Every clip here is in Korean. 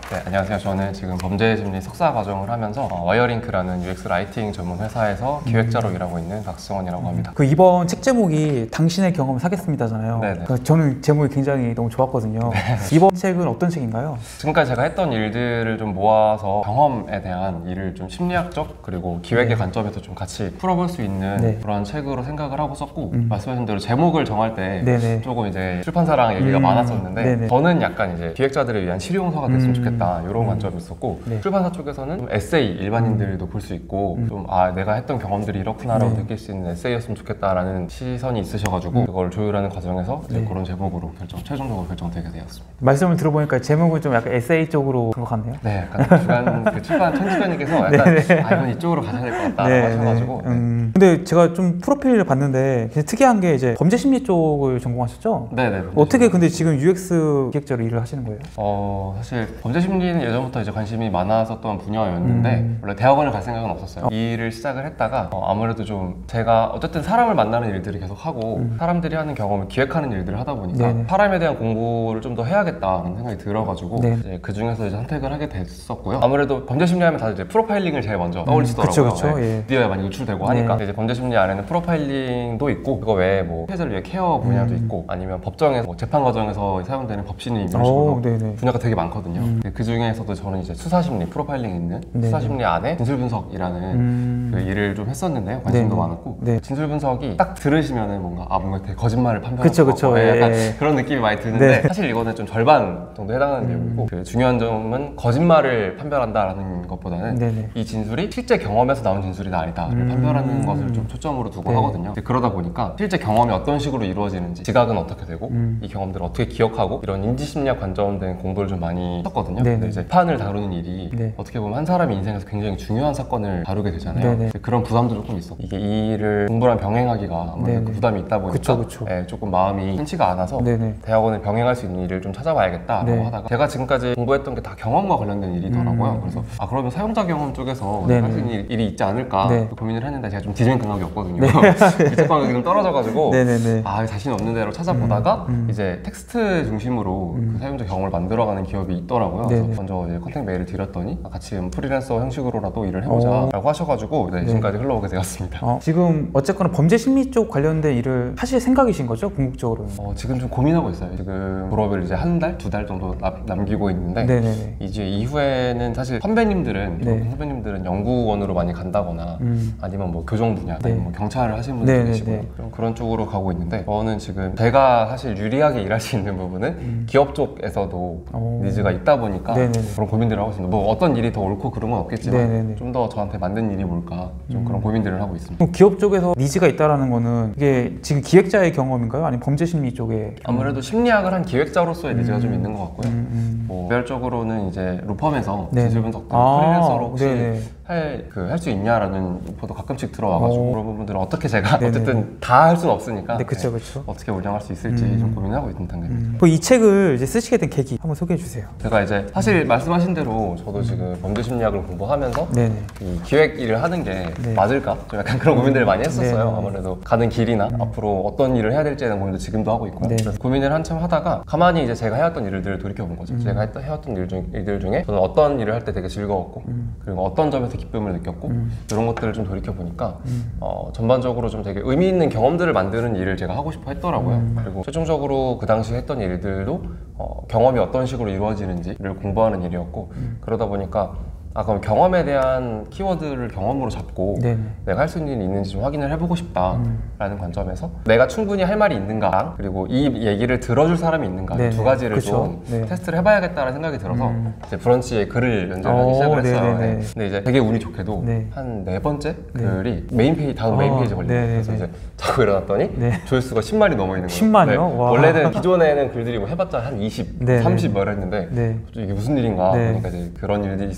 네, 안녕하세요. 저는 지금 범죄심리 석사 과정을 하면서 와이어링크라는 UX 라이팅 전문 회사에서 기획자로 일하고 있는 박승원이라고 합니다. 그 이번 책 제목이 당신의 경험을 사겠습니다잖아요. 네네. 저는 제목이 굉장히 너무 좋았거든요. 네. 이번 책은 어떤 책인가요? 지금까지 제가 했던 일들을 좀 모아서 경험에 대한 일을 좀 심리학적 그리고 기획의 관점에서 좀 같이 풀어볼 수 있는 그런 책으로 생각을 하고 썼고 말씀하신 대로 제목을 정할 때 조금 이제 출판사랑 얘기가 많았었는데 저는 약간 이제 기획자들을 위한 실용서가 됐으면 좋겠다 이런 관점이 있었고 출판사 쪽에서는 좀 에세이 일반인들도 볼 수 있고 좀 내가 했던 경험들이 이렇구나라고 느낄 수 있는 에세이였으면 좋겠다라는 시선이 있으셔가지고 그걸 조율하는 과정에서 이제 그런 제목으로 최종적으로 결정되게 되었습니다. 말씀을 들어보니까 제목은 좀 약간 에세이 쪽으로 간 것 같네요. 네, 약간 주간 그 출판 편집자님께서 약간 이건 이쪽으로 가셔야 될 것 같다라고 하셔가지고 근데 제가 좀 프로필을 봤는데 굉장히 특이한 게 이제 범죄 심리 쪽을 전공하셨죠? 네네. 어떻게 근데 지금 UX 기획자로 일을 하시는 거예요? 사실 범죄 심리는 예전부터 이제 관심이 많았었던 분야였는데 원래 대학원을 갈 생각은 없었어요. 이 일을 시작을 했다가 아무래도 좀 제가 어쨌든 사람을 만나는 일들을 계속 하고 사람들이 하는 경험을 기획하는 일들을 하다 보니까 사람에 대한 공부를 좀 더 해야겠다는 생각이 들어가지고 이제 그 중에서 이제 선택을 하게 됐었고요. 아무래도 범죄 심리하면 다들 이제 프로파일링을 제일 먼저 떠올리시더라고요. 그쵸. 미디어에 많이 노출되고 하니까 이제 범죄 심리 안에는 프로파일링도 있고 그거 외에 뭐 피해자를 위해 케어 분야도 있고 아니면 법정에서 뭐 재판 과정에서 사용되는 법심리 이런 식으로 분야가 되게 많거든요. 그 중에서도 저는 이제 수사심리 프로파일링 있는 수사심리 안에 진술 분석이라는 그 일을 좀 했었는데요. 관심도 많았고 진술 분석이 딱 들으시면은 뭔가 되게 거짓말을 판별하는 약간 그런 느낌이 많이 드는데 사실 이거는 좀 절반 정도 해당하는 내용이고 그 중요한 점은 거짓말을 판별한다라는 것보다는 이 진술이 실제 경험에서 나온 진술이다 아니다를 판별하는 것을 좀 초점으로 두고 하거든요. 그러다 보니까 실제 경험이 어떤 식으로 이루어지는지 지각은 어떻게 되고 이 경험들을 어떻게 기억하고 이런 인지심리학 관점된 공부를 좀 많이 했었거든요. 근데 이제 판을 다루는 일이 어떻게 보면 한 사람의 인생에서 굉장히 중요한 사건을 다루게 되잖아요. 그런 부담도 조금 있어. 이게 이 일을 공부랑 병행하기가 아무래도 그 부담이 있다 보니까 조금 마음이 흔치가 않아서 대학원을 병행할 수 있는 일을 좀 찾아봐야겠다라고 하다가 제가 지금까지 공부했던 게 다 경험과 관련된 일이더라고요. 그래서 그러면 사용자 경험 쪽에서 할 수 있는 일이 있지 않을까 고민을 했는데 제가 좀 디자인 감각이 없거든요. 기초 감각이 좀 떨어져가지고 자신 없는 대로 찾아보다가 이제 텍스트 중심으로 그 사용자 경험을 만들어가는 기업이 있더라고요. 그래서 먼저 이제 컨택 메일을 드렸더니 같이 프리랜서 형식으로라도 일을 해보자 라고 하셔가지고 지금까지 흘러오게 되었습니다. 지금 어쨌거나 범죄 심리 쪽 관련된 일을 하실 생각이신 거죠? 궁극적으로는? 지금 좀 고민하고 있어요. 지금 졸업을 이제 한 달, 두 달 정도 남기고 있는데 이제 이후에는 사실 선배님들은 연구원으로 많이 간다거나 아니면 뭐 교정 분야, 아니면 뭐 경찰을 하시는 분들 계시고요. 그런 쪽으로 가고 있는데 저는 지금 제가 사실 유리하게 일할 수 있는 부분은 기업 쪽에서도 니즈가 있다 보니까 그런 고민들을 하고 있습니다. 뭐 어떤 일이 더 옳고 그런 건 없겠지만 좀 더 저한테 맞는 일이 뭘까 좀 그런 고민들을 하고 있습니다. 기업 쪽에서 니즈가 있다라는 거는 이게 지금 기획자의 경험인가요? 아니면 범죄 심리 쪽에? 아무래도 심리학을 한 기획자로서의 니즈가 좀 있는 것 같고요. 뭐 개별적으로는 이제 루펌에서 진술 분석 등 프리랜서로 혹시 할 수 있냐라는 오퍼도 가끔씩 들어와가지고 그런 부분들은 어떻게 제가 어쨌든 다 할 수는 없으니까 어떻게 운영할 수 있을지 좀 고민하고 있는 단계입니다. 이 책을 이제 쓰시게 된 계기 한번 소개해 주세요. 제가 이제 사실 말씀하신 대로 저도 지금 범죄 심리학을 공부하면서 이 기획 일을 하는 게 맞을까? 좀 약간 그런 고민들을 많이 했었어요. 아무래도 가는 길이나 앞으로 어떤 일을 해야 될지에 대한 고민도 지금도 하고 있고요. 그래서 고민을 한참 하다가 가만히 이제 제가 해왔던 일들을 돌이켜본 거죠. 제가 해왔던 일들 중에 저는 어떤 일을 할 때 되게 즐거웠고 그리고 어떤 점에서 기쁨을 느꼈고 이런 것들을 좀 돌이켜보니까 전반적으로 좀 되게 의미 있는 경험들을 만드는 일을 제가 하고 싶어 했더라고요. 그리고 최종적으로 그 당시 했던 일들도 경험이 어떤 식으로 이루어지는지를 공부하는 일이었고 그러다 보니까 그럼 경험에 대한 키워드를 경험으로 잡고 내가 할 수 있는 일이 있는지 좀 확인을 해보고 싶다라는 관점에서 내가 충분히 할 말이 있는가 그리고 이 얘기를 들어줄 사람이 있는가 두 가지를 좀 테스트를 해봐야겠다는 생각이 들어서 이제 브런치에 글을 연재하기 시작을 했어요. 근데 이제 되게 운이 좋게도 한 4번째 글이 다음 메인 페이지에 걸려요. 그래서 이제 자고 일어났더니 조회수가 10만이 넘어 있는 거예요. 10만이요? 원래는 기존에는 글들이 뭐 해봤자 한 20, 30 뭐 이랬는데 이게 무슨 일인가 보니까 이제 그런 일들이 있어가지고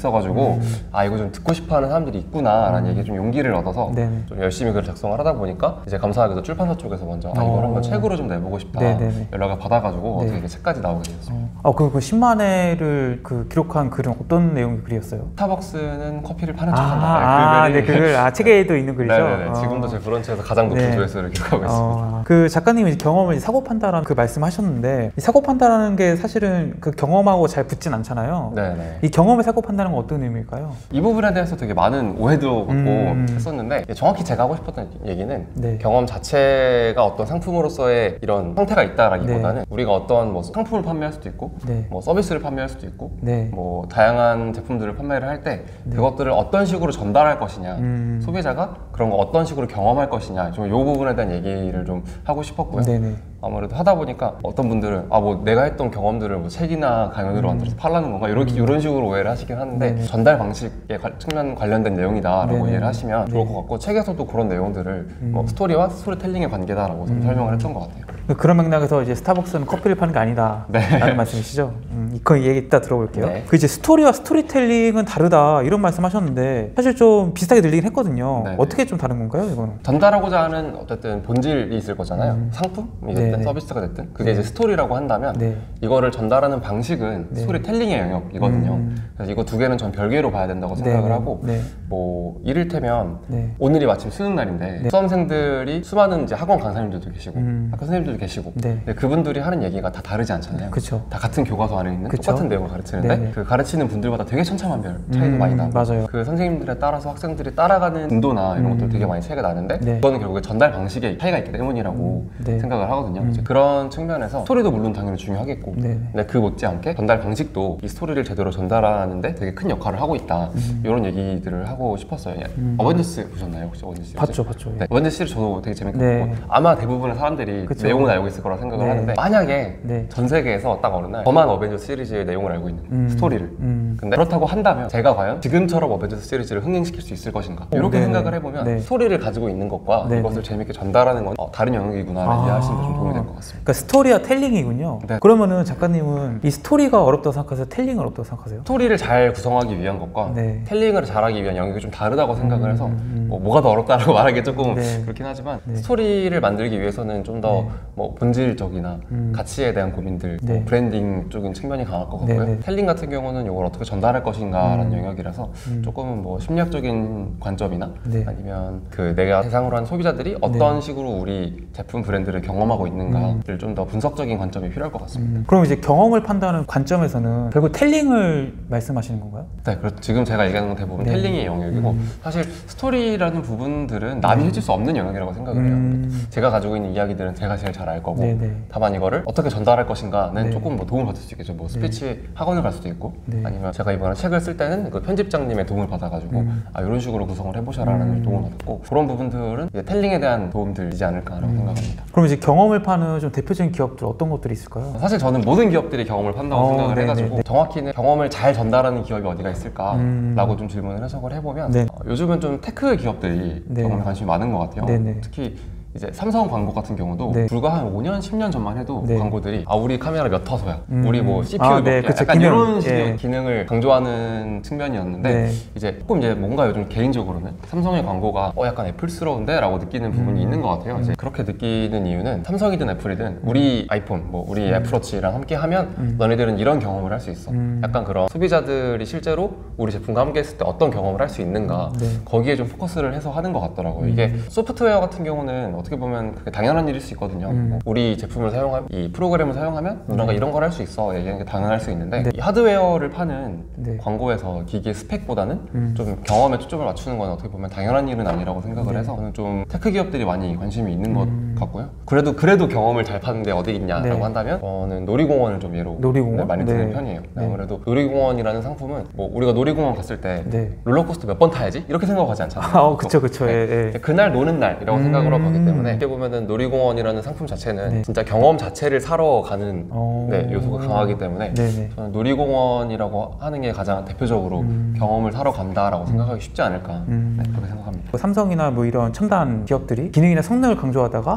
가지고 아 이거 좀 듣고 싶어하는 사람들이 있구나라는 얘기에 좀 용기를 얻어서 좀 열심히 글을 작성을 하다 보니까 이제 감사하게도 출판사 쪽에서 먼저 아 이걸 한번 책으로 좀 내보고 싶다 연락을 받아가지고 어떻게 책까지 나오게 되었습니다. 그 10만 회를 그 기록한 글은 어떤 내용의 글이었어요? 스타벅스는 커피를 파는 척한다. 책에도 있는 글이죠. 네네네. 지금도 제 브런치에서 가장 높은 조회수를 기록하고 있습니다. 그 작가님이 경험을 사고 판다라는 그 말씀하셨는데 이 사고 판다라는 게 사실은 그 경험하고 잘 붙진 않잖아요. 네네. 이 경험을 사고 판다는 건 어떤 의미일까요? 이 부분에 대해서 되게 많은 오해도 갖고 했었는데 정확히 제가 하고 싶었던 얘기는 경험 자체가 어떤 상품으로서의 이런 형태가 있다라기보다는 우리가 어떤 뭐 상품을 판매할 수도 있고 뭐 서비스를 판매할 수도 있고 뭐 다양한 제품들을 판매를 할 때 그것들을 어떤 식으로 전달할 것이냐 소비자가 그런 거 어떤 식으로 경험할 것이냐 좀 이 부분에 대한 얘기를 좀 하고 싶었고요. 아무래도 하다 보니까 어떤 분들은 아 뭐 내가 했던 경험들을 뭐 책이나 강연으로 만들어서 팔라는 건가 이런 식으로 오해를 하시긴 하는데 전달 방식에 측면 관련된 내용이다라고 이해를 하시면 좋을 것 같고 책에서도 그런 내용들을 뭐 스토리와 스토리텔링의 관계다라고 좀 설명을 했던 것 같아요. 그런 맥락에서 이제 스타벅스는 커피를 파는 게 아니다 라는 말씀이시죠? 그 얘기 이따 들어볼게요. 그 이제 스토리와 스토리텔링은 다르다 이런 말씀하셨는데 사실 좀 비슷하게 들리긴 했거든요. 어떻게 좀 다른 건가요, 이거는? 전달하고자 하는 어쨌든 본질이 있을 거잖아요. 상품이 됐든 서비스가 됐든 그게 이제 스토리라고 한다면 이거를 전달하는 방식은 스토리텔링의 영역이거든요. 그래서 이거 두 개는 전 별개로 봐야 된다고 생각을 하고 뭐 이를테면 오늘이 마침 수능 날인데 수험생들이 수많은 이제 학원 강사님들도 계시고 학교 선생님들도 계시고 근데 그분들이 하는 얘기가 다 다르지 않잖아요. 다 같은 교과서 안에 있는 똑같은 내용을 가르치는데 그 가르치는 분들마다 되게 천차만별 차이도 많이 나고 그 선생님들에 따라서 학생들이 따라가는 빈도나 이런 것들 되게 많이 차이가 나는데 그거는 결국에 전달 방식에 차이가 있기 때문이라고 생각을 하거든요. 그런 측면에서 스토리도 물론 당연히 중요하겠고 근데 그 못지않게 전달 방식도 이 스토리를 제대로 전달하는데 되게 큰 역할을 하고 있다 이런 얘기들을 하고 싶었어요. 어벤져스 보셨나요? 혹시 어벤져스? 봤죠. 어벤져스 시리즈 저도 되게 재밌게 봤고 아마 대부분의 사람들이 내용은 알고 있을 거라 생각을 하는데 만약에 전 세계에서 딱 어느 날 저만 어벤져스 시리즈의 내용을 알고 있는 스토리를 근데 그렇다고 한다면 제가 과연 지금처럼 어벤져스 시리즈를 흥행시킬 수 있을 것인가 이렇게 생각을 해보면 스토리를 가지고 있는 것과 이것을 재밌게 전달하는 건 다른 영역이구나를 이해하시는 데 좀 도움이 될 것 같습니다. 그러니까 스토리와 텔링이군요. 그러면은 작가님은 이 스토리가 어렵다고 생각하세요? 텔링을 어렵다고 생각하세요? 스토리를 잘 구성하기 위한 것과 텔링을 잘하기 위한 영역이 좀 다르다고 생각을 해서 뭐가 더 어렵다라고 말하기 조금 그렇긴 하지만 스토리를 만들기 위해서는 좀 더 뭐 본질적이나 가치에 대한 고민들 뭐 브랜딩 쪽인 측면이 강할 것 같고요. 텔링 같은 경우는 이걸 어떻게 전달할 것인가라는 영역이라서 조금은 뭐 심리학적인 관점이나 아니면 그 내가 대상으로 한 소비자들이 어떤 식으로 우리 제품 브랜드를 경험하고 있는가를 좀 더 분석적인 관점이 필요할 것 같습니다. 그럼 이제 경험을 판단하는 관점에서는 결국 텔링을 말씀하시는 건가요? 네, 그렇죠. 지금 제가 얘기하는 건 대부분 텔링의 영역이고 사실 스토리라는 부분들은 남이 해줄 수 없는 영역이라고 생각을 해요. 제가 가지고 있는 이야기들은 제가 제일 잘 알 거고 다만 이거를 어떻게 전달할 것인가는 조금 뭐 도움을 받을 수 있겠죠. 뭐 스피치 학원을 갈 수도 있고 아니면 제가 이번에 책을 쓸 때는 그 편집장님의 도움을 받아가지고 아 이런 식으로 구성을 해보셔라는 도움을 받았고 그런 부분들은 이제 텔링에 대한 도움들이지 않을까라고 생각합니다. 그럼 이제 경험을 파는 좀 대표적인 기업들 어떤 것들이 있을까요? 사실 저는 모든 기업들이 경험을 판다고 생각을 해가지고 정확히는 경험을 잘 전달하는 기업이 어디가 있을까라고 좀 질문을 해석을 해보면 요즘은 좀 테크 기업들이 경험에 관심이 많은 것 같아요. 특히 이제 삼성 광고 같은 경우도 불과 한 5년, 10년 전만 해도 광고들이 아 우리 카메라 몇 화소야, 우리 뭐 CPU 몇 개야, 약간 기능, 이런 식의 기능을 강조하는 측면이었는데 이제 조금 이제 뭔가 요즘 개인적으로는 삼성의 광고가 약간 애플스러운데? 라고 느끼는 부분이 있는 것 같아요. 이제 그렇게 느끼는 이유는 삼성이든 애플이든 우리 아이폰, 뭐 우리 애플워치랑 함께 하면 너네들은 이런 경험을 할 수 있어. 약간 그런 소비자들이 실제로 우리 제품과 함께 했을 때 어떤 경험을 할 수 있는가 거기에 좀 포커스를 해서 하는 것 같더라고요. 이게 소프트웨어 같은 경우는 어떻게 보면 그게 당연한 일일 수 있거든요. 뭐 우리 제품을 사용하면 이 프로그램을 사용하면 누나가 이런 걸 할 수 있어 얘기하는 게 당연할 수 있는데 이 하드웨어를 파는 광고에서 기기의 스펙보다는 좀 경험에 초점을 맞추는 건 어떻게 보면 당연한 일은 아니라고 생각을 해서 저는 좀 테크 기업들이 많이 관심이 있는 것 같고요. 그래도 경험을 잘 파는데 어디 있냐라고 한다면 저는 놀이공원을 좀 예로 많이 드는 편이에요. 아무래도 놀이공원이라는 상품은 뭐 우리가 놀이공원 갔을 때 롤러코스터 몇 번 타야지? 이렇게 생각하지 않잖아요. 그쵸. 그날 노는 날이라고 생각을 하고 가기 때문에 어떻게 보면은 놀이공원이라는 상품 자체는 네. 진짜 경험 자체를 사러 가는 네, 요소가 강하기 때문에 네네. 저는 놀이공원이라고 하는 게 가장 대표적으로 경험을 사러 간다라고 생각하기 쉽지 않을까 네, 그렇게 생각합니다. 삼성이나 뭐 이런 첨단 기업들이 기능이나 성능을 강조하다가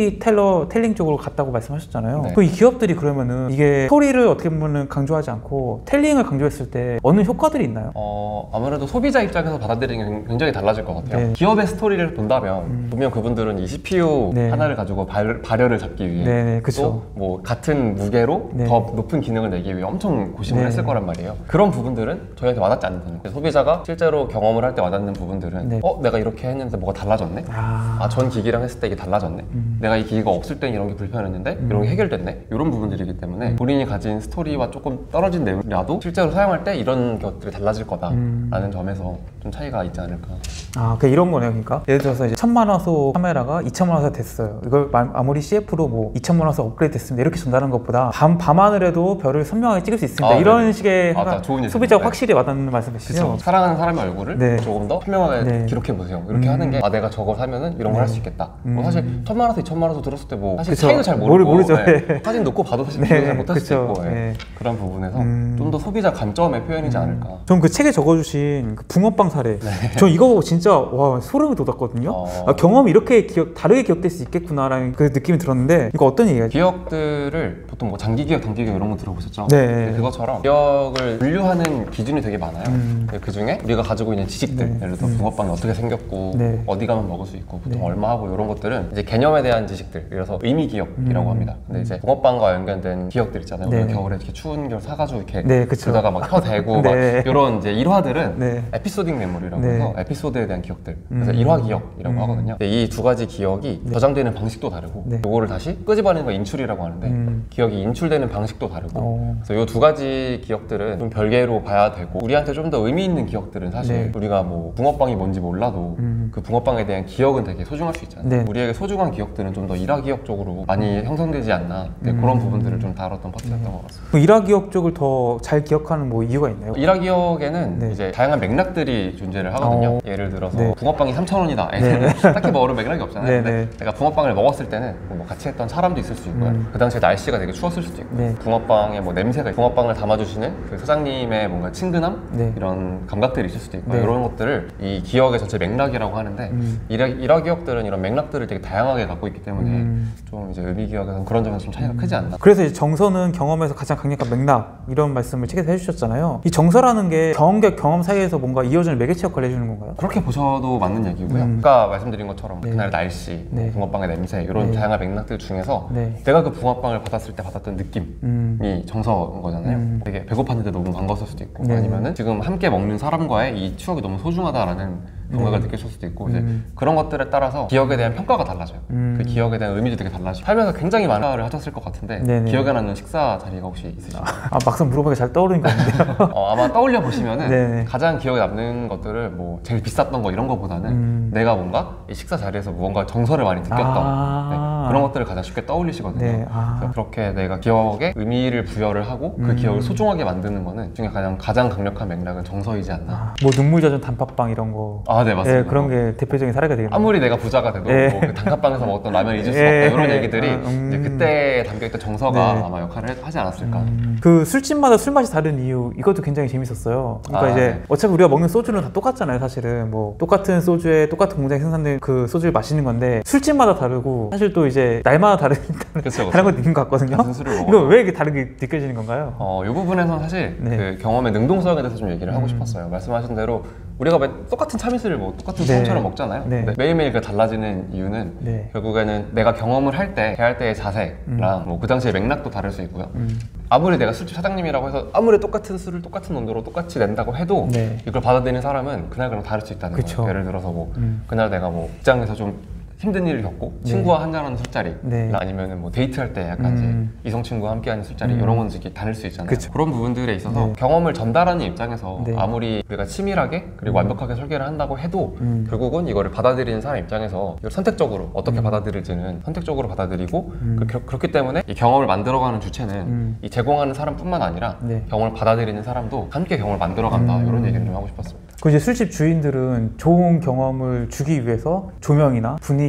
스토리텔링 쪽으로 갔다고 말씀하셨잖아요. 네. 이 기업들이 그러면은 이게 스토리를 어떻게 보면 강조하지 않고 텔링을 강조했을 때 어느 효과들이 있나요? 아무래도 소비자 입장에서 받아들이는 게 굉장히 달라질 것 같아요. 네. 기업의 스토리를 본다면 분명 그분들은 이 CPU 네. 하나를 가지고 발열을 잡기 위해 네, 또 뭐 같은 무게로 네. 더 높은 기능을 내기 위해 엄청 고심을 네. 했을 거란 말이에요. 그런 부분들은 저희한테 와닿지 않는 거죠. 소비자가 실제로 경험을 할 때 와닿는 부분들은 네. 내가 이렇게 했는데 뭐가 달라졌네? 전 기기랑 했을 때 이게 달라졌네? 내가 이 기기가 없을 땐 이런 게 불편했는데 이런 게 해결됐네? 이런 부분들이기 때문에 본인이 가진 스토리와 조금 떨어진 내용이라도 실제로 사용할 때 이런 것들이 달라질 거다라는 점에서 좀 차이가 있지 않을까. 그러니까 이런 거네요. 그러니까 예를 들어서 이제 1000만 화소 카메라가 2000만 화소 됐어요. 이걸 아무리 CF로 뭐 2000만 화소 업그레이드 됐습니다 이렇게 전달하는 것보다 밤하늘에도 별을 선명하게 찍을 수 있습니다. 이런 네. 식의 소비자가 네. 확실히 와닿는 말씀이시죠? 사랑하는 사람의 얼굴을 네. 조금 더 선명하게 네. 기록해 보세요. 이렇게 하는 게 내가 저거 사면은 이런 걸 할 수 있겠다. 뭐 사실 1000만 화소, 2000만 화소 들었을 때 뭐 사실 차이도 잘 모르죠. 네. 사진 놓고 봐도 사실 비교 잘 못할 수도 있고 네. 그런 부분에서 좀 더 소비자 관점의 표현이지 않을까. 전 그 책에 적어주신 그 붕어빵 사례 네. 전 이거 보고 진짜 와 소름이 돋았거든요. 경험이 이렇게 다르게 기억될 수 있겠구나라는 그 느낌이 들었는데 이거 어떤 얘기예요? 기억들을 보통 뭐 장기 기억, 단기 기억 이런 거 들어보셨죠? 네. 그것처럼 기억을 분류하는 기준이 되게 많아요. 그 중에 우리가 가지고 있는 지식들 네. 예를 들어 붕어빵이 어떻게 생겼고 네. 어디 가면 먹을 수 있고 보통 네. 얼마 하고 이런 것들은 이제 개념에 대한 지식들, 그래서 의미 기억이라고 합니다. 근데 이제 붕어빵과 연관된 기억들 있잖아요. 네. 겨울에 이렇게 추운 겨울 사가지고 이렇게 네, 그러다가 막 혀 대고 네. 막 이런 이제 일화들은 네. 에피소딩 메모리라고 해서 에피소드에 대한 기억들, 그래서 일화 기억이라고 하거든요. 이 두 가지 기억이 저장되는 방식도 다르고 요거를 다시 끄집어내는 거 인출이라고 하는데 기억이 인출되는 방식도 다르고 그래서 이 두 가지 기억들은 좀 별개로 봐야 되고 우리한테 좀 더 의미 있는 기억들은 사실 우리가 뭐 붕어빵이 뭔지 몰라도 그 붕어빵에 대한 기억은 되게 소중할 수 있잖아요. 우리에게 소중한 기억들은 좀 더 일화 기억 쪽으로 많이 형성되지 않나 그런 부분들을 좀 다뤘던 파트였던 것 같습니다. 일화 기억 쪽을 더 잘 기억하는 뭐 이유가 있나요? 일화 기억에는 이제 다양한 맥락들이 존재를 하거든요. 예를 들어서 붕어빵이 3,000원이다. 애들은 딱히 뭐 어려운 맥락이 없잖아요. 근데 내가 붕어빵을 먹었을 때는 뭐 같이 했던 사람도 있을 수 있고요. 그 당시에 날씨가 되게 추웠을 수도 있고 붕어빵에 뭐 냄새가 있고 붕어빵을 담아주시는 그 사장님의 뭔가 친근함 이런 감각들이 있을 수도 있고 이런 것들을 이 기억의 전체 맥락이라고 하는데 일화 기억들은 이런 맥락들을 되게 다양하게 갖고 있기 때문에 좀 이제 의미 기억에서는 그런 점에서 좀 차이가 크지 않나. 그래서 이제 정서는 경험에서 가장 강력한 맥락 이런 말씀을 책에서 해주셨잖아요. 이 정서라는 게 경험과 경험 사이에서 뭔가 이어지는 매개체 역할을 해주는 건가요? 그렇게 보셔도 맞는 얘기고요. 아까 말씀드린 것처럼 그날 날씨, 붕어빵의 냄새 이런 다양한 맥락들 중에서 내가 그 붕어빵을 받았을 때 받았던 느낌이 정서인 거잖아요. 되게 배고팠는데 너무 반가웠을 수도 있고 아니면은 지금 함께 먹는 사람과의 이 추억이 너무 소중하다라는 감각을 느끼실 수도 있고 이제 그런 것들에 따라서 기억에 대한 평가가 달라져요. 그 기억에 대한 의미도 되게 달라지고 살면서 굉장히 많은 걸 하셨을 것 같은데 기억에 남는 식사 자리가 혹시 있으신가요? 막상 물어보니까 잘 떠오르는 것 같은데요. 아마 떠올려 보시면은 가장 기억에 남는 것들을 뭐 제일 비쌌던 거 이런 거보다는 내가 뭔가 이 식사 자리에서 무언가 정서를 많이 느꼈던 그런 것들을 가장 쉽게 떠올리시거든요. 그래서 그렇게 내가 기억에 의미를 부여를 하고 그 기억을 소중하게 만드는 거는 중에 가장 강력한 맥락은 정서이지 않나. 뭐 눈물 젖은 단팥빵 이런 거. 네, 맞습니다. 그런 게 대표적인 사례가 되겠네요. 아무리 내가 부자가 돼도 뭐 그 단팥빵에서 먹었던 라면을 잊을 수 없다 이런 얘기들이 이제 그때 담겨있던 정서가 아마 역할을 하지 않았을까. 그 술집마다 술 맛이 다른 이유 이것도 굉장히 재밌었어요. 그러니까 이제 어차피 우리가 먹는 소주는 다 똑같잖아요. 사실은 뭐 똑같은 소주에 똑같은 공장에 생산된 그 소주를 마시는 건데 술집마다 다르고 사실 또 이제 날마다 다른 건 있는 것 같거든요. 이거 왜 이렇게 다르게 느껴지는 건가요? 이 부분에서는 사실 그 경험의 능동성에 대해서 좀 얘기를 하고 싶었어요. 말씀하신 대로 우리가 똑같은 참이슬을 뭐 똑같은 수험처럼 먹잖아요. 근데 매일매일 그 달라지는 이유는 결국에는 내가 경험을 할 때 대할 때의 자세랑 뭐 그 당시의 맥락도 다를 수 있고요. 아무리 내가 술집 사장님이라고 해서 아무리 똑같은 술을 똑같은 온도로 똑같이 낸다고 해도 이걸 받아들이는 사람은 그날 다를 수 있다는 거예요. 예를 들어서 뭐 그날 내가 뭐 직장에서 좀 힘든 일을 겪고 친구와 한잔하는 술자리 아니면은 뭐 데이트할 때 약간 이제 이성 친구와 함께하는 술자리 이런 건 이렇게 다를 수 있잖아요. 그런 부분들에 있어서 경험을 전달하는 입장에서 아무리 우리가 치밀하게 그리고 완벽하게 설계를 한다고 해도 결국은 이거를 받아들이는 사람 입장에서 이걸 선택적으로 어떻게 받아들일지는 선택적으로 받아들이고 그렇기 때문에 이 경험을 만들어가는 주체는 이 제공하는 사람뿐만 아니라 경험을 받아들이는 사람도 함께 경험을 만들어간다 이런 얘기를 좀 하고 싶었습니다. 그 이제 술집 주인들은 좋은 경험을 주기 위해서 조명이나 분위기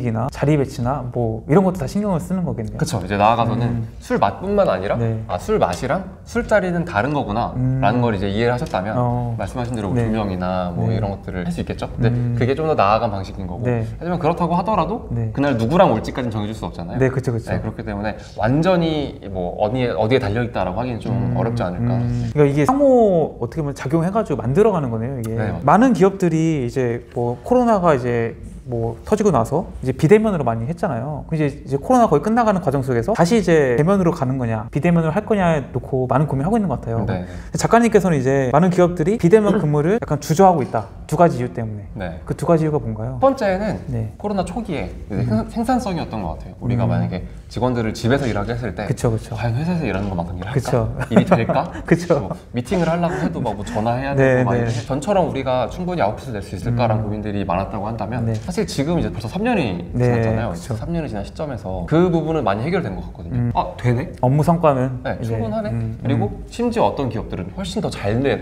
분위기나 자리 배치나 뭐 이런 것도 다 신경을 쓰는 거겠네요. 그쵸. 이제 나아가서는 술 맛뿐만 아니라 술 맛이랑 술자리는 다른 거구나 라는 걸 이제 이해를 하셨다면 말씀하신 대로 조명이나 뭐 이런 것들을 할 수 있겠죠. 근데 그게 좀 더 나아간 방식인 거고 하지만 그렇다고 하더라도 그날 누구랑 올지까지는 정해줄 수 없잖아요. 네, 그쵸. 그렇기 때문에 완전히 뭐 어디에 달려있다라고 하기는 좀 어렵지 않을까. 그러니까 이게 상호 어떻게 보면 작용해가지고 만들어가는 거네요. 이게 많은 기업들이 이제 뭐 코로나가 이제 뭐 터지고 나서 이제 비대면으로 많이 했잖아요. 이제 코로나 거의 끝나가는 과정 속에서 다시 이제 대면으로 가는 거냐 비대면으로 할 거냐 놓고 많은 고민하고 있는 것 같아요. 작가님께서는 이제 많은 기업들이 비대면 근무를 약간 주저하고 있다. 두 가지 이유 때문에. 그 두 가지 이유가 뭔가요? 첫 번째는 코로나 초기에 생산성이었던 것 같아요. 우리가 만약에 직원들을 집에서 일하게 했을 때 과연 회사에서 일하는 것만큼 일할까? 일이 될까? 뭐 미팅을 하려고 해도 뭐 전화해야 되고 막 전처럼 우리가 충분히 아웃풋을 낼 수 있을까라는 고민들이 많았다고 한다면 사실 지금 이제 벌써 3년이 지났잖아요. 3년이 지난 시점에서 그 부분은 많이 해결된 것 같거든요. 아, 되네? 업무 성과는? 충분하네? 그리고 심지어 어떤 기업들은 훨씬 더 잘 되네.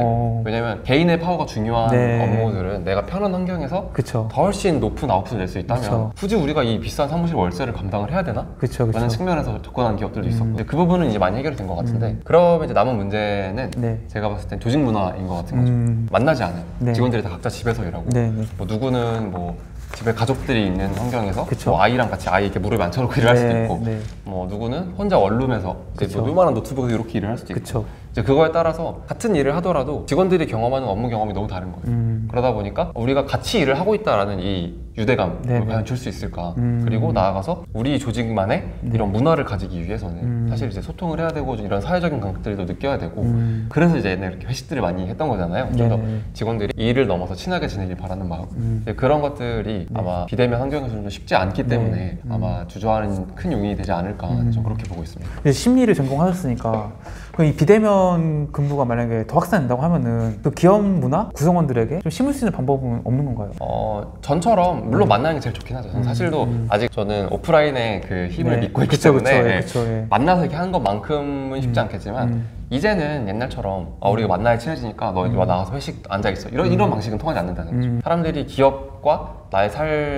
왜냐면 개인의 파워가 중요한 업무들은 내가 편한 환경에서 더 훨씬 높은 아웃풋을 낼 수 있다면 굳이 우리가 이 비싼 사무실 월세를 감당을 해야 되나? 라는 측면에서 접근한 기업들도 있었고 그 부분은 이제 많이 해결이 된 것 같은데 그러면 이제 남은 문제는 제가 봤을 땐 조직 문화인 것 같은 거죠. 만나지 않아요. 직원들이 다 각자 집에서 일하고 뭐 누구는 뭐 집에 가족들이 있는 환경에서 뭐 아이랑 같이 아이 이렇게 무릎에 앉혀놓고 일을 할 수도 있고 뭐 누구는 혼자 원룸에서 이제 뭐 요만한 노트북에서 이렇게 일을 할 수도 있고 이제 그거에 따라서 같은 일을 하더라도 직원들이 경험하는 업무 경험이 너무 다른 거예요. 그러다 보니까 우리가 같이 일을 하고 있다라는 이 유대감을 과연 줄 수 있을까? 그리고 나아가서 우리 조직만의 이런 문화를 가지기 위해서는 사실 이제 소통을 해야 되고 이런 사회적인 감각들도 느껴야 되고 그래서 이제 옛날에 이렇게 회식들을 많이 했던 거잖아요. 좀 더 직원들이 이 일을 넘어서 친하게 지내길 바라는 마음. 그런 것들이 아마 비대면 환경에서는 좀 쉽지 않기 때문에 아마 주저하는 큰 요인이 되지 않을까 좀 그렇게 보고 있습니다. 심리를 전공하셨으니까 이 비대면 근무가 만약에 더 확산된다고 하면은 그 기업 문화 구성원들에게 좀 심을 수 있는 방법은 없는 건가요? 전처럼 물론 만나는 게 제일 좋긴 하죠. 저는 사실도 아직 저는 오프라인의 그 힘을 믿고 있기 때문에 만나서 이렇게 하는 것만큼은 쉽지 않겠지만 이제는 옛날처럼 우리가 만나야 친해지니까 너 이리 와 나와서 회식 앉아있어 이런 방식은 통하지 않는다는 거죠. 사람들이 기업과 나의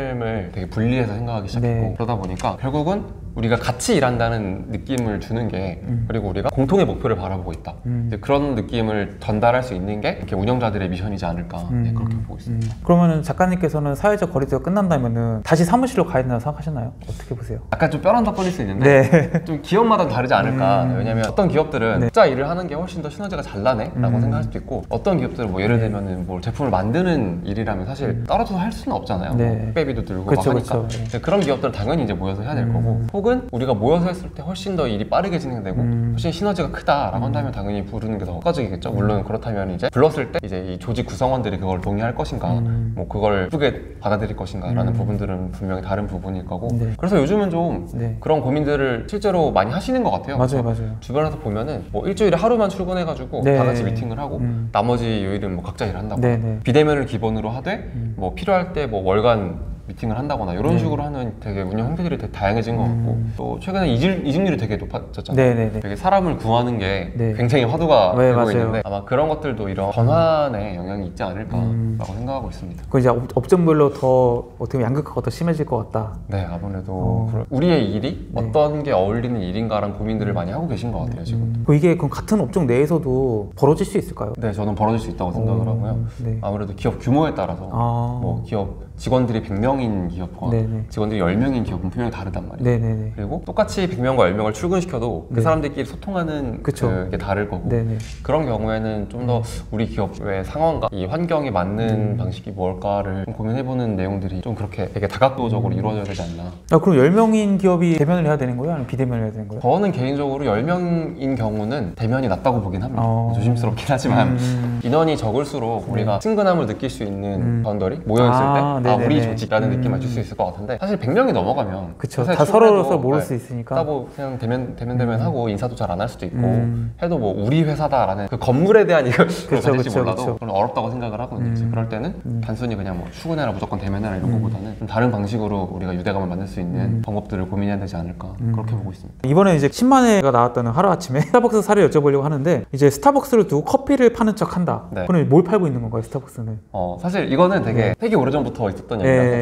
삶을 되게 분리해서 생각하기 시작했고 그러다 보니까 결국은 우리가 같이 일한다는 느낌을 주는 게 그리고 우리가 공통의 목표를 바라보고 있다. 이제 그런 느낌을 전달할 수 있는 게 이렇게 운영자들의 미션이지 않을까 그렇게 보고 있습니다. 그러면은 작가님께서는 사회적 거리두기가 끝난다면은 다시 사무실로 가야 된다고 생각하시나요? 어떻게 보세요? 약간 좀 뼈랑 덕거릴 수 있는데 좀 기업마다 다르지 않을까. 왜냐면 어떤 기업들은 각자 일을 하는 게 훨씬 더 시너지가 잘 나네 라고 생각할 수도 있고 어떤 기업들은 뭐 예를 들면은 뭐 제품을 만드는 일이라면 사실 떨어져서 할 수는 없잖아요. 뭐 택배비도 들고 막 하니까 그런 기업들은 당연히 이제 모여서 해야 될 거고 혹은 우리가 모여서 했을 때 훨씬 더 일이 빠르게 진행되고 훨씬 시너지가 크다라고 한다면 당연히 부르는 게 더 효과적이겠죠. 물론 그렇다면 이제 불렀을 때 이제 이 조직 구성원들이 그걸 동의할 것인가 뭐 그걸 예쁘게 받아들일 것인가 라는 부분들은 분명히 다른 부분일 거고 그래서 요즘은 좀 그런 고민들을 실제로 많이 하시는 것 같아요. 맞아요. 주변에서 보면은 뭐 일주일에 하루만 출근해가지고 다 같이 미팅을 하고 나머지 요일은 뭐 각자 일한다고 비대면을 기본으로 하되 뭐 필요할 때 뭐 월간 미팅을 한다거나 이런 식으로 하는 되게 운영 형태들이 되게 다양해진 것 같고 또 최근에 이직률이 되게 높아졌잖아요. 되게 사람을 구하는 게 굉장히 화두가 되고 있는데 아마 그런 것들도 이런 전환에 영향이 있지 않을까라고 생각하고 있습니다. 그 이제 업종별로 더 어떻게 보면 양극화가 더 심해질 것 같다. 네, 아무래도 우리의 일이 어떤 게 어울리는 일인가라는 고민들을 많이 하고 계신 것 같아요 지금. 이게 그럼 같은 업종 내에서도 벌어질 수 있을까요? 네, 저는 벌어질 수 있다고 생각을 하고요. 아무래도 기업 규모에 따라서 뭐 기업 직원들이 100명인 기업과 직원들이 10명인 기업은 분명히 다르단 말이에요. 그리고 똑같이 100명과 10명을 출근시켜도 그 사람들끼리 소통하는 그게 다를 거고 그런 경우에는 좀 더 우리 기업의 상황과 이 환경에 맞는 방식이 뭘까를 좀 고민해보는 내용들이 좀 그렇게 되게 다각도적으로 이루어져야 되지 않나. 그럼 10명인 기업이 대면을 해야 되는 거예요? 아니면 비대면을 해야 되는 거예요? 저는 개인적으로 10명인 경우는 대면이 낫다고 보긴 합니다. 조심스럽긴 하지만 인원이 적을수록 우리가 친근함을 느낄 수 있는 사람들이 모여있을 때 우리 조직이라는 느낌을 줄 수 있을 것 같은데 사실 100명이 넘어가면 다 서로 모를 수 있으니까 뭐 그냥 대면 하고 인사도 잘 안 할 수도 있고 해도 뭐 우리 회사다라는 그 건물에 대한 이걸 가질지 몰라도 그건 어렵다고 생각을 하거든요. 그럴 때는 단순히 그냥 뭐 출근해라 무조건 대면해라 이런 거보다는 좀 다른 방식으로 우리가 유대감을 만들 수 있는 방법들을 고민해야 되지 않을까 그렇게 보고 있습니다. 이번에 이제 10만 회가 나왔다는 하루아침에 스타벅스 사례 여쭤보려고 하는데 이제 스타벅스를 두고 커피를 파는 척 한다. 그럼 뭘 팔고 있는 건가요, 스타벅스는? 사실 이거는 되게 오래전부터 있었던 얘기라서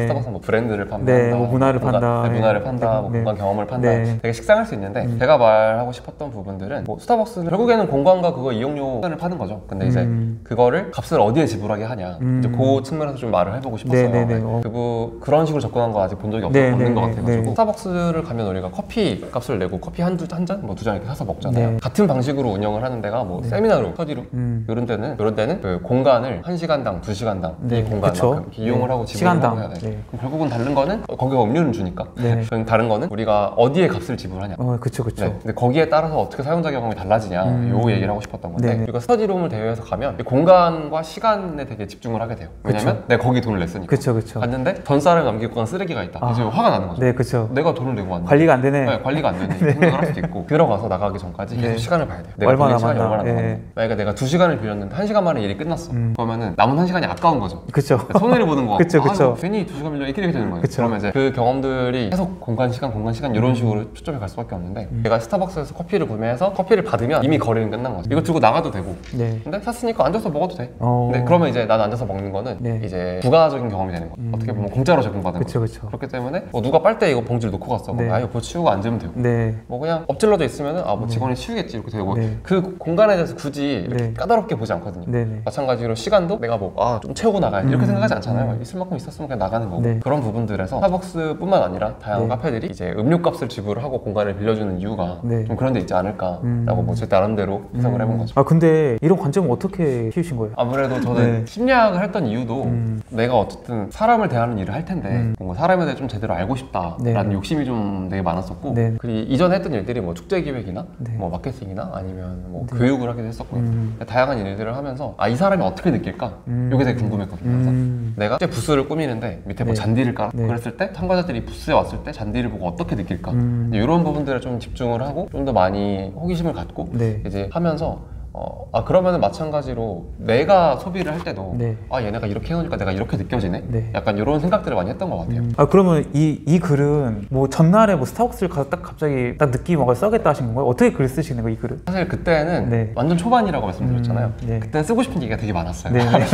스타벅스는 뭐 브랜드를 판매한다, 뭐 문화를 판다, 문화를 판다, 뭐 공간 경험을 판다, 되게 식상할 수 있는데 제가 말하고 싶었던 부분들은 뭐 스타벅스는 결국에는 공간과 그거 이용료를 파는 거죠. 근데 이제 그거를 값을 어디에 지불하게 하냐, 이제 그 측면에서 좀 말을 해보고 싶었어요. 그런 식으로 접근한 거 아직 본 적이 없는 것 같아가지고 스타벅스를 가면 우리가 커피 값을 내고 커피 한 잔, 뭐 두 잔 이렇게 사서 먹잖아요. 같은 방식으로 운영을 하는 데가 뭐 세미나룸, 스터디룸 이런 데는 그 공간을 1시간당, 2시간당 이 공간만큼 이용을 하고 지불을 하고 해야 돼. 그럼 결국은 다른 거는 거기가 음료는 주니까. 그럼 다른 거는 우리가 어디에 값을 지불하냐. 그쵸. 근데 거기에 따라서 어떻게 사용자 경험이 달라지냐, 요 얘기를 하고 싶었던 건데 우리가 스터디룸을 대여해서 가면 공간과 시간에 되게 집중을 하게 돼요. 왜냐면 내가 거기 돈을 냈으니까. 갔는데 전사를 남기고 간 쓰레기가 있다. 그래서 화가 나는 거죠. 내가 돈을 내고 왔는데 관리가 안 되네. 관리가 안 되네. 생각을 할 수도 있고 들어가서 나가기 전까지 계속 시간을 봐야 돼요. 내가 빌린 시간이 얼마나 남았는데. 만약에 내가 2시간을 빌렸는데 1시간 만에 일이 끝났어. 그러면은 남은 1시간이 아까운 거죠. 손해를 보는 거. 괜히 2시간 빌려 이렇게 되는 거예요. 그러면 이제 그 경험들이 계속 공간 시간 이런 식으로 초점이 갈 수밖에 없는데 내가 스타벅스에서 커피를 구매해서 커피를 받으면 이미 거래는 끝난 거죠. 이거 들고 나가도 되고. 근데 샀으니까 앉아서 먹어도 돼. 근데 그러면 이제 난 앉아서 먹는 거는 이제 부가적인 경험이 되는 거예요. 어떻게 보면 공짜로 제공받은 거죠. 그렇기 때문에 뭐 누가 빨대 이거 봉지를 놓고 갔어. 이거 치우고 앉으면 되고. 뭐 그냥 엎질러져 있으면은 뭐 직원이 치우겠지 이렇게 되고. 그 공간에 대해서 굳이 이렇게 까다롭게 보지 않거든요. 마찬가지로 시간도 내가 뭐 좀 채우고 나가야지 이렇게 생각하지 않잖아요. 있을 만큼 있었으면 그냥 나가는 거고. 그런 부분들에서 스타벅스뿐만 아니라 다양한 카페들이 이제 음료값을 지불하고 공간을 빌려주는 이유가 좀 그런 데 있지 않을까라고 뭐 제 나름대로 해석을 해본 거죠. 근데 이런 관점은 어떻게 키우신 거예요? 아무래도 저는 심리학을 했던 이유도 내가 어쨌든 사람을 대하는 일을 할 텐데 뭔가 사람에 대해 좀 제대로 알고 싶다라는 욕심이 좀 되게 많았었고 그리고 이전에 했던 일들이 뭐 축제 기획이나 뭐 마케팅이나 아니면 뭐 교육을 하기도 했었고요. 다양한 일들을 하면서 이 사람이 어떻게 느낄까? 이게 되게 궁금했거든요. 그래서 내가 부스를 꾸미는데 밑에 뭐 잔디를 깔아 그랬을 때 참가자들이 부스에 왔을 때 잔디를 보고 어떻게 느낄까? 이런 부분들에 좀 집중을 하고 좀 더 많이 호기심을 갖고 이제 하면서 그러면은 마찬가지로 내가 소비를 할 때도 얘네가 이렇게 해놓으니까 내가 이렇게 느껴지네? 약간 이런 생각들을 많이 했던 것 같아요. 그러면 이 글은 뭐 전날에 뭐 스타벅스를 가서 딱 갑자기 딱 느낌이 와서 써야겠다 하신 건가요? 어떻게 글 쓰시는 거예요, 이 글은? 사실 그때는 완전 초반이라고 말씀드렸잖아요. 그때 쓰고 싶은 얘기가 되게 많았어요.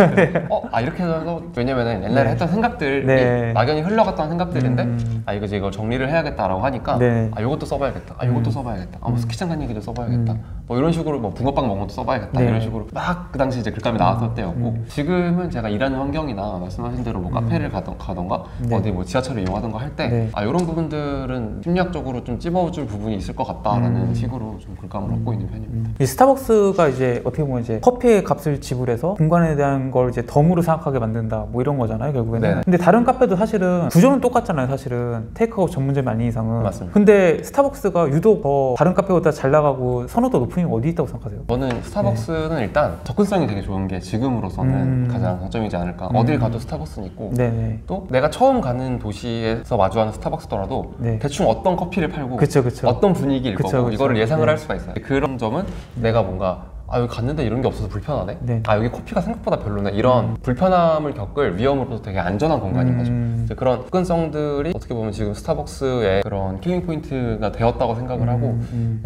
이렇게 해서 왜냐면은 옛날에 했던 생각들이 막연히 흘러갔던 생각들인데 이거 정리를 해야겠다라고 하니까 이것도 써봐야겠다. 이것도 써봐야겠다. 뭐 스키장 간 얘기도 써봐야겠다. 뭐 이런 식으로 뭐 붕어빵 먹은 것도 써봐야겠다. 이런 식으로 막 그 당시 이제 글감이 나왔을 때였고 지금은 제가 일하는 환경이나 말씀하신 대로 뭐 카페를 가던가 어디 뭐 지하철을 이용하던가 할 때 이런 부분들은 심리학적으로 좀 찝어줄 부분이 있을 것 같다라는 식으로 좀 글감을 얻고 있는 편입니다. 이 스타벅스가 이제 어떻게 보면 이제 커피의 값을 지불해서 공간에 대한 걸 이제 덤으로 생각하게 만든다 뭐 이런 거잖아요, 결국에는. 근데 다른 카페도 사실은 구조는 똑같잖아요, 사실은. 테이크아웃 전문점이 아닌 이상은. 맞습니다. 근데 스타벅스가 유독 더 다른 카페보다 잘 나가고 선호도 높은 이유가 어디 있다고 생각하세요? 저는 스타벅스는 일단 접근성이 되게 좋은 게 지금으로서는 가장 장점이지 않을까. 어딜 가도 스타벅스는 있고 또 내가 처음 가는 도시에서 마주하는 스타벅스더라도 대충 어떤 커피를 팔고 어떤 분위기일 거고 이거를 예상을 할 수가 있어요. 그런 점은 내가 뭔가 여기 갔는데 이런 게 없어서 불편하네? 여기 커피가 생각보다 별로네? 이런 불편함을 겪을 위험으로서 되게 안전한 공간인 거죠. 이제 그런 접근성들이 어떻게 보면 지금 스타벅스의 그런 킬링 포인트가 되었다고 생각을 하고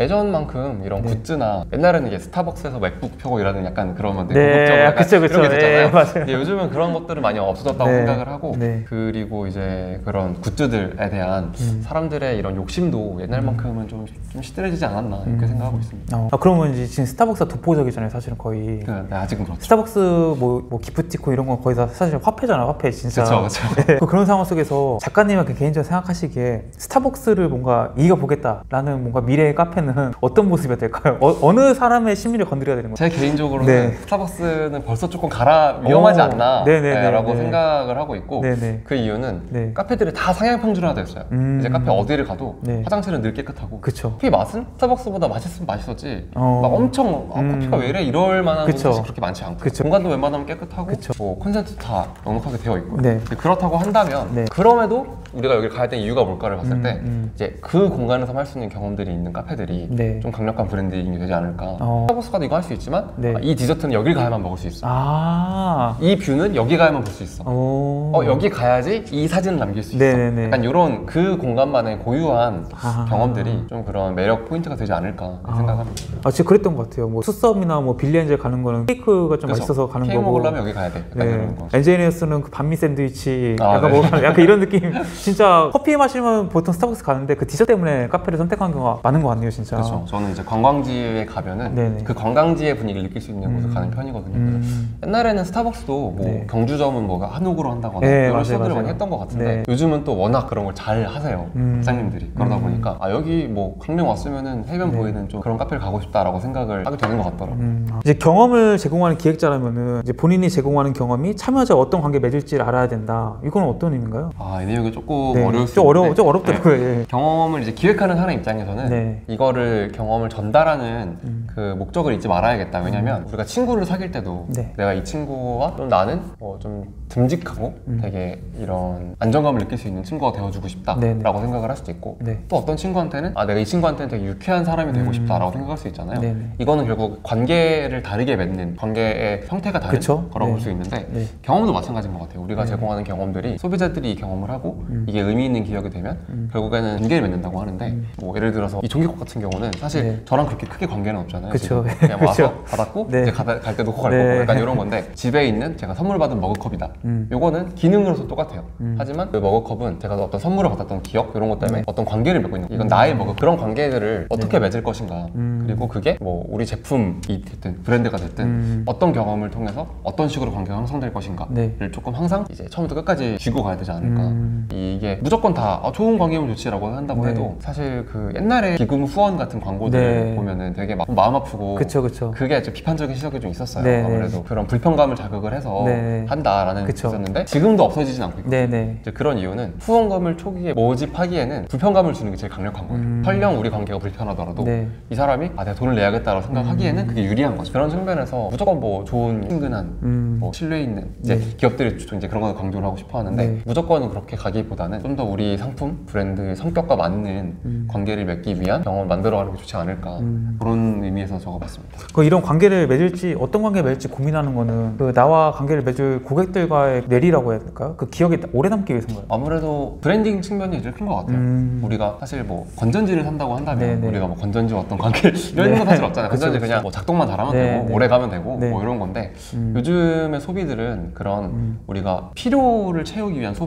예전만큼 이런 굿즈나 옛날에는 이게 스타벅스에서 맥북 펴고 이러는 약간 그런 건데 고급적으로 약간 이런 게 됐잖아요. 근데 요즘은 그런 것들은 많이 없어졌다고 생각을 하고 그리고 이제 그런 굿즈들에 대한 사람들의 이런 욕심도 옛날만큼은 좀 시들해지지 않았나 이렇게 생각하고 있습니다. 그러면 이제 지금 스타벅스가 독보적이잖아요, 사실은 거의. 네, 아직은 그렇죠. 스타벅스 뭐 기프티콘 이런 건 거의 다 사실 화폐잖아, 화폐 진짜. 그렇죠. 그런 상황 속에서 작가님은 개인적으로 생각하시기에 스타벅스를 뭔가 이겨보겠다라는 뭔가 미래의 카페는 어떤 모습이 될까요? 어느 사람의 심리를 건드려야 되는 거예요? 제 개인적으로는 스타벅스는 벌써 조금 위험하지 않나 라고 생각을 하고 있고 그 이유는 카페들이 다 상향 평준화됐어요. 이제 카페 어디를 가도 화장실은 늘 깨끗하고 커피 맛은 스타벅스보다 맛있으면 맛있었지 막 엄청 커피가 왜 이래 이럴 만한 곳이 그렇게 많지 않고 공간도 웬만하면 깨끗하고 뭐 콘센트 다 넉넉하게 되어 있고 그렇다고 한다면 그럼에도 우리가 여기 가야 되는 이유가 뭘까를 봤을 때 이제 그 공간에서 할 수 있는 경험들이 있는 카페들이 네. 좀 강력한 브랜딩이 되지 않을까. 스타벅스 가도 이거 할 수 있지만 네. 이 디저트는 여길 가야만 먹을 수 있어. 이 뷰는 여기 가야만 볼 수 있어. 여기 가야지 이 사진을 남길 수 있어. 네네네. 약간 이런 그 공간만의 고유한 경험들이 좀 그런 매력 포인트가 되지 않을까 생각합니다. 진짜 그랬던 것 같아요. 뭐 수썸이나 뭐 빌리엔젤 가는 거는 케이크가 좀 그쵸. 맛있어서 가는 케이크 거고. 먹으려면 여기 가야 돼. 약간 네. 이런 거. 엔지니어스는 그 반미 샌드위치 약간 네. 뭐 약간 이런 느낌. 진짜 커피 마시면 보통 스타벅스 가는데 그 디저트 때문에 카페를 선택한 경우가 많은 것 같네요, 진짜. 그렇죠. 저는 이제 관광지에 가면은 네네. 그 관광지의 분위기를 느낄 수 있는 곳을 가는 편이거든요. 옛날에는 스타벅스도 뭐 네. 경주점은 뭐 한옥으로 한다거나 네, 이런 맞아요, 시도들을 맞아요. 많이 했던 것 같은데 네. 요즘은 또 워낙 그런 걸 잘 하세요. 사장님들이. 그러다 보니까 여기 뭐 강릉 왔으면은 해변 보이는 좀 그런 카페를 가고 싶다라고 생각을 하게 되는 것 같더라고요. 이제 경험을 제공하는 기획자라면은 이제 본인이 제공하는 경험이 참여자와 어떤 관계 맺을지를 알아야 된다. 이건 어떤 의미인가요? 이 내용이 조금 네. 어려울 수 좀 있는데 좀 어렵더라고요. 예. 경험을 이제 기획하는 사람 입장에서는 네. 이거를 경험을 전달하는 그 목적을 잊지 말아야겠다. 왜냐면 우리가 친구를 사귈 때도 네. 내가 이 친구와 좀 나는 좀 듬직하고 되게 이런 안정감을 느낄 수 있는 친구가 되어주고 싶다라고 생각을 할 수도 있고 네. 또 어떤 친구한테는 내가 이 친구한테는 되게 유쾌한 사람이 되고 싶다라고 생각할 수 있잖아요. 네네. 이거는 결국 관계를 다르게 맺는 관계의 형태가 다른 그쵸? 거라고 네. 볼 수 있는데 네. 경험도 마찬가지인 것 같아요. 우리가 제공하는 경험들이 소비자들이 이 경험을 하고 이게 의미 있는 기억이 되면 결국에는 관계를 맺는다고 하는데 뭐 예를 들어서 이 종이컵 같은 경우는 사실 네. 저랑 그렇게 크게 관계는 없잖아요. 그쵸. 지금. 그냥 와서 그쵸. 받았고 네. 이제 갈 때 놓고 갈 네. 거고 약간 이런 건데 집에 있는 제가 선물 받은 머그컵이다. 요거는 기능으로서 똑같아요. 하지만 그 머그컵은 제가 어떤 선물을 받았던 기억 이런 것 때문에 어떤 관계를 맺고 있는 거예요. 이건 나의 머그 그런 관계들을 어떻게 맺을 것인가 그리고 그게 뭐 우리 제품이 됐든 브랜드가 됐든 어떤 경험을 통해서 어떤 식으로 관계가 형성될 것인가를 네. 조금 항상 이제 처음부터 끝까지 쥐고 가야 되지 않을까. 이게 무조건 다 좋은 관계면 좋지라고 한다고 네. 해도 사실 그 옛날에 기금 후원 같은 광고들 네. 보면은 되게 막 마음 아프고 그쵸. 그게 좀 비판적인 시각이 좀 있었어요. 네. 아무래도 그런 불편감을 자극을 해서 네. 한다라는 게 그쵸. 있었는데 지금도 없어지진 않고 있거든요. 네네. 이제 그런 이유는 후원금을 초기에 모집하기에는 불편감을 주는 게 제일 강력한 거예요. 설령 우리 관계가 불편하더라도 네. 이 사람이 내가 돈을 내야겠다라고 생각하기에는 그게 유리한 거죠. 그런 측면에서 무조건 뭐 좋은 친근한 뭐 신뢰 있는 이제 네. 기업들이 좀 이제 그런 걸 강조를 하고 싶어 하는데 네. 무조건 그렇게 가기보다는 좀 더 우리 상품, 브랜드의 성격과 맞는 관계를 맺기 위한 경험을 만들어가는 게 좋지 않을까 그런 의미에서 적어봤습니다. 그 이런 관계를 맺을지 어떤 관계 맺을지 고민하는 거는 그 나와 관계를 맺을 고객들과의 뇌리라고 해야 될까요? 그 기억에 오래 남기 위해서인가요? 아무래도 브랜딩 측면이 제일 큰 것 같아요. 우리가 사실 뭐 건전지를 산다고 한다면 네네. 우리가 뭐 건전지와 어떤 관계 이런 건 사실 없잖아요. 그쵸, 건전지 그쵸. 그냥 뭐 작동만 잘하면 네, 되고 네. 오래 가면 되고 네. 뭐 이런 건데 요즘의 소비들은 그런 우리가 필요를 채우기 위한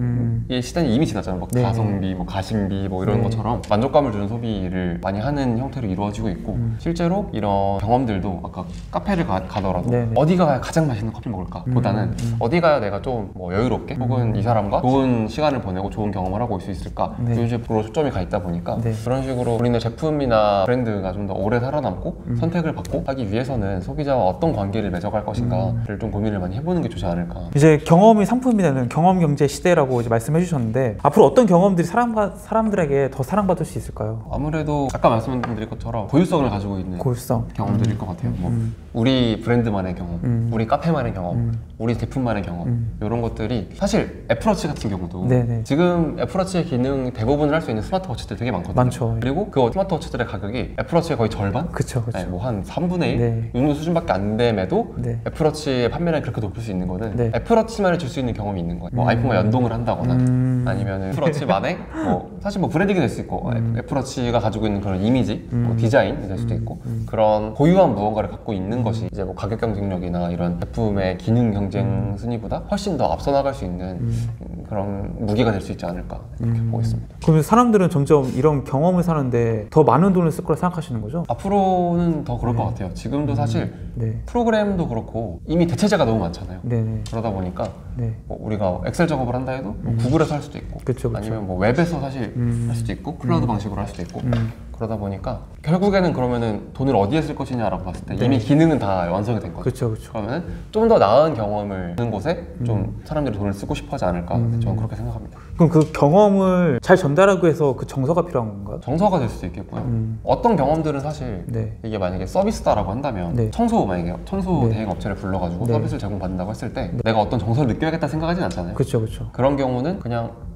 소비의 시대는 이미 지났잖아요. 뭐 네. 가성비, 뭐 가심비 뭐 이런 네. 것처럼 만족감을 주는 소비를 많이 하는 형태로 이루어지고 있고 실제로 이런 경험들도 아까 카페를 가더라도 네, 네. 어디가 가야 가장 맛있는 커피 먹을까 보다는 어디 가야 내가 좀 뭐 여유롭게 혹은 이 사람과 좋은 시간을 보내고 좋은 경험을 하고 올 수 있을까 네. 요즘으로 초점이 가 있다 보니까 네. 그런 식으로 우리네 제품이나 브랜드가 좀 더 오래 살아남고 선택을 받고 하기 위해서는 소비자와 어떤 관계를 맺어갈 것인가를 좀 고민을 많이 해보는 게 좋지 않을까. 이제 경험이 상품이 되는 경험 경제 시대라고 이제 말씀해 주셨는데 앞으로 어떤 경험들이 사람들에게 더 사랑받을 수 있을까요? 아무래도 아까 말씀드린 것처럼 고유성을 가지고 있는 고유성. 경험들일 것 같아요. 뭐 우리 브랜드만의 경험, 우리 카페만의 경험, 우리 제품만의 경험 이런 것들이 사실 애플워치 같은 경우도 네네. 지금 애플워치의 기능 대부분을 할 수 있는 스마트워치들 되게 많거든요. 많죠. 그리고 그 스마트워치들의 가격이 애플워치의 거의 절반? 그쵸. 뭐 한 3분의 1? 네. 이 정도 수준밖에 안 됨에도 네. 애플워치의 판매량이 그렇게 높을 수 있는 거는 네. 애플워치만이 줄 수 있는 경험이 있는 거예요. 뭐 아이폰과 연동을 한다거나 아니면 애플워치만의 뭐 사실 뭐 브랜딩이 될 수 있고 애플워치가 가지고 있는 그런 이미지, 뭐 디자인이 될 수도 있고 그런 고유한 무언가를 갖고 있는 것이 이제 뭐 가격 경쟁력이나 이런 제품의 기능 경쟁 순위보다 훨씬 더 앞서 나갈 수 있는 그런 무기가 될 수 있지 않을까 이렇게 보고 있습니다. 그러면 사람들은 점점 이런 경험을 사는데 더 많은 돈을 쓸 거라 생각하시는 거죠? 앞으로는 더 그럴 것 같아요. 지금도 사실 네. 프로그램도 그렇고 이미 대체제가 너무 많잖아요. 네네. 그러다 보니까 네. 뭐 우리가 엑셀 작업을 한다 해도 뭐 구글에서 할 수도 있고 그쵸. 아니면 뭐 웹에서 사실 할 수도 있고 클라우드 방식으로 할 수도 있고 그러다 보니까 결국에는 그러면은 돈을 어디에 쓸 것이냐라고 봤을 때 이미 기능은 다 완성이 된 거죠. 그렇죠, 그렇죠. 그러면은 좀 더 나은 경험을 주는 곳에 좀 사람들이 돈을 쓰고 싶어하지 않을까 저는 그렇게 생각합니다. 그럼 그 경험을 잘 전달하기 위해서 그 정서가 필요한 건가요? 정서가 될 수도 있겠고요. 어떤 경험들은 사실 네. 이게 만약에 서비스다라고 한다면 네. 만약에 청소 네. 대행 업체를 불러가지고 네. 서비스를 제공받는다고 했을 때 내가 어떤 정서를 느껴야겠다 생각하진 않잖아요. 그렇죠, 그렇죠. 그런 경우는 그냥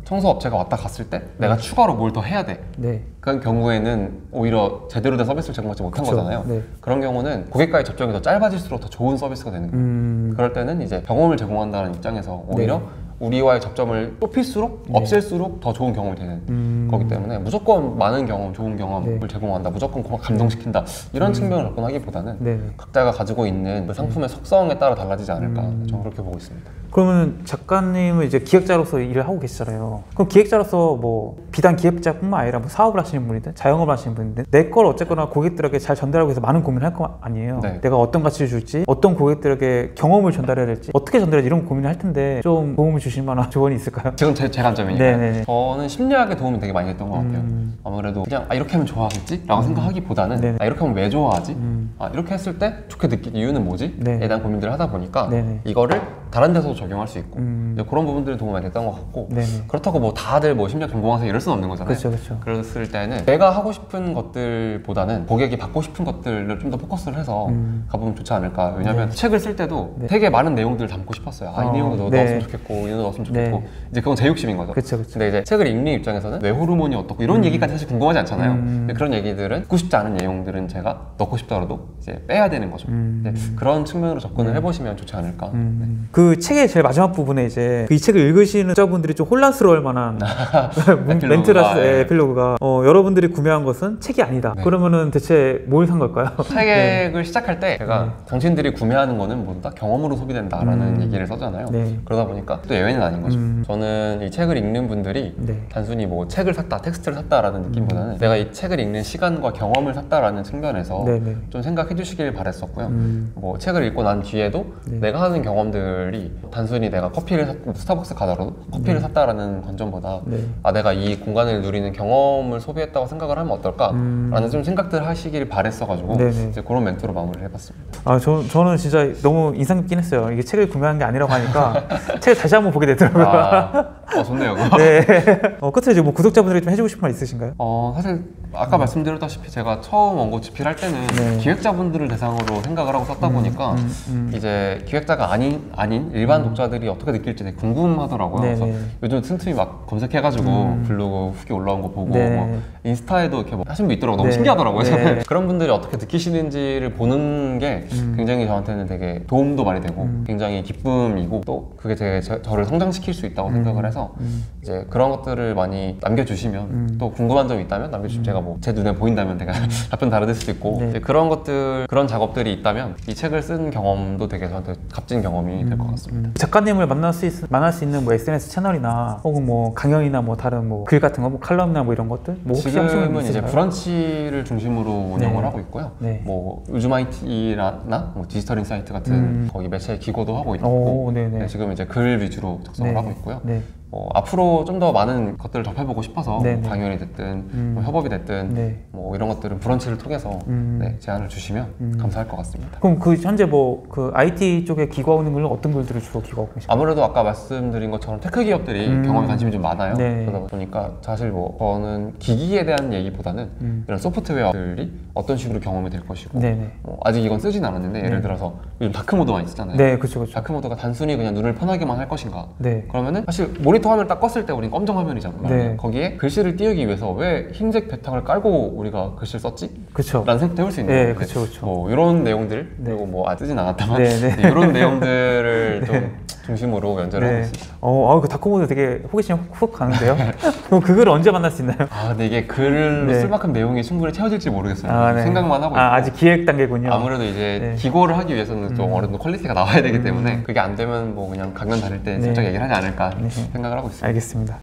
청소 업체가 왔다 갔을 때 내가 추가로 뭘 더 해야 돼. 그런 경우에는 오히려 제대로 된 서비스를 제공하지 못한 거잖아요. 그런 경우는 고객과의 접촉이 더 짧아질수록 더 좋은 서비스가 되는 거예요. 그럴 때는 이제 경험을 제공한다는 입장에서 오히려 우리와의 접점을 좁힐수록 없앨수록 더 좋은 경험이 되는 거기 때문에 무조건 많은 경험, 좋은 경험을 제공한다, 무조건 감동시킨다 이런 측면을 접근하기보다는 각자가 가지고 있는 그 상품의 속성에 따라 달라지지 않을까 저는 그렇게 보고 있습니다. 그러면 작가님은 이제 기획자로서 일을 하고 계시잖아요. 그럼 기획자로서 뭐 비단 기획자뿐만 아니라 뭐 사업을 하시는 분이든 자영업을 하시는 분이든 내 걸 어쨌거나 고객들에게 잘 전달하기 위해서 많은 고민을 할 거 아니에요. 내가 어떤 가치를 줄지, 어떤 고객들에게 경험을 전달해야 될지, 어떻게 전달해야 이런 고민을 할 텐데 좀 도움을 주실 만한 조언이 있을까요? 지금 제 관점이니까요. 저는 심리학에 도움이 되게 많이 됐던 것 같아요. 아무래도 그냥 이렇게 하면 좋아하겠지? 라고 생각하기보다는 이렇게 하면 왜 좋아하지? 이렇게 했을 때 좋게 느낀 이유는 뭐지? 에 대한 고민들을 하다 보니까 이거를 다른 데서도 적용할 수 있고 이제 그런 부분들이 도움이 많이 됐던 것 같고 그렇다고 뭐 다들 뭐 심리학 전공하세요 이럴 수는 없는 거잖아요. 그랬을 때는 내가 하고 싶은 것들보다는 고객이 받고 싶은 것들을 좀 더 포커스를 해서 가보면 좋지 않을까. 왜냐면 책을 쓸 때도 되게 많은 내용들을 담고 싶었어요. 이 내용도 넣었으면 좋겠고 이 내용도 넣었으면 좋겠고 이제 그건 제 욕심인 거죠. 근데 이제 책을 읽는 입장에서는 뇌 호르몬이 어떻고 이런 얘기까지 사실 궁금하지 않잖아요. 근데 그런 얘기들은 듣고 싶지 않은 내용들은 제가 넣고 싶더라도 이제 빼야 되는 거죠. 그런 측면으로 접근을 해보시면 좋지 않을까. 그 책의 제일 마지막 부분에 이제 이 책을 읽으시는 자분들이 좀 혼란스러울 만한 멘트라 에필로그가 여러분들이 구매한 것은 책이 아니다. 그러면은 대체 뭘 산 걸까요? 책을 시작할 때 제가 당신들이 구매하는 거는 모두 다 경험으로 소비된다라는 얘기를 써잖아요. 그러다 보니까 또 예외는 아닌 거죠. 저는 이 책을 읽는 분들이 단순히 뭐 책을 샀다, 텍스트를 샀다라는 느낌보다는 내가 이 책을 읽는 시간과 경험을 샀다라는 측면에서 좀 생각해 주시길 바랬었고요. 뭐 책을 읽고 난 뒤에도 내가 하는 경험들이 단순히 내가 커피를 스타벅스 가더라도 커피를 샀다라는 관점보다 내가 이 공간을 누리는 경험을 소비했다고 생각을 하면 어떨까라는 좀 생각들 하시길 바랬어가지고 이제 그런 멘트로 마무리를 해봤습니다. 저는 진짜 너무 인상 깊긴 했어요. 이게 책을 구매한 게 아니라고 하니까 책을 다시 한번 보게 되더라고요. 좋네요. 끝으로 이제 뭐 구독자분들에게 좀 해주고 싶은 말 있으신가요? 사실 아까 말씀드렸다시피 제가 처음 원고 집필할 때는 기획자분들을 대상으로 생각을 하고 썼다 보니까 이제 기획자가 아닌 일반 독자들이 어떻게 느낄지 되게 궁금하더라고요. 그래서 요즘 틈틈이 막 검색해가지고 블로그 후기 올라온 거 보고 뭐 인스타에도 이렇게 뭐 하신 분 있더라고요. 너무 신기하더라고요. 그런 분들이 어떻게 느끼시는지를 보는 게 굉장히 저한테는 되게 도움도 많이 되고 굉장히 기쁨이고 또 그게 되게 저를 성장시킬 수 있다고 생각을 해서 이제 그런 것들을 많이 남겨주시면 또 궁금한 점이 있다면 남겨주시면 제가 뭐 제 눈에 보인다면 제가 답변 다르될 수도 있고 이제 그런 작업들이 있다면 이 책을 쓴 경험도 되게 저한테 값진 경험이 될 것 같습니다. 작가님을 만날 수 있는 뭐 SNS 채널이나 혹은 뭐 강연이나 뭐 다른 뭐 글 같은 거, 뭐 칼럼이나 뭐 이런 것들 뭐 혹시 지금은 이제 브런치를 중심으로 운영을 하고 있고요. 뭐 요즘IT나 뭐 디지털 인사이트 같은 거기 매체 기고도 하고 있고 지금 이제 글 위주로 작성을 하고 있고요. 앞으로 좀 더 많은 것들을 접해보고 싶어서 뭐 강연이 됐든 뭐 협업이 됐든 뭐 이런 것들은 브런치를 통해서 제안을 주시면 감사할 것 같습니다. 그럼 그 현재 뭐 그 IT 쪽에 기고하고 있는 글은 어떤 글들을 주로 기고하고 계신가요? 아무래도 아까 말씀드린 것처럼 테크 기업들이 경험에 관심이 좀 많아요. 그러다 보니까 사실 뭐 저는 기기에 대한 얘기보다는 이런 소프트웨어들이 어떤 식으로 경험이 될 것이고 뭐 아직 이건 쓰진 않았는데 예를 들어서 요즘 다크모드 많이 쓰잖아요. 그렇죠. 다크모드가 단순히 그냥 눈을 편하게만 할 것인가 그러면은 사실 모니터 화면을 딱 껐을 때 우린 검정 화면이잖아요. 거기에 글씨를 띄우기 위해서 왜 흰색 바탕을 깔고 우리가 글씨를 썼지? 라는 생각도 해볼 수 있는 건데 뭐 이런 내용들 그리고 뭐 쓰진 않았다만 이런 내용들을 좀 중심으로 연재를 하고 있습니다. 그 다크모드 되게 호기심이 훅 가는데요? 그럼 그 글을 언제 만날 수 있나요? 근데 이게 글로 쓸 만큼 내용이 충분히 채워질지 모르겠어요. 생각만 하고 있고 아직 기획 단계군요. 아무래도 이제 기고를 하기 위해서는 좀 어느 정도 퀄리티가 나와야 되기 때문에 그게 안 되면 뭐 그냥 강연 다닐 때 살짝 얘기를 하지 않을까 생각을 하고 있습니다. 알겠습니다.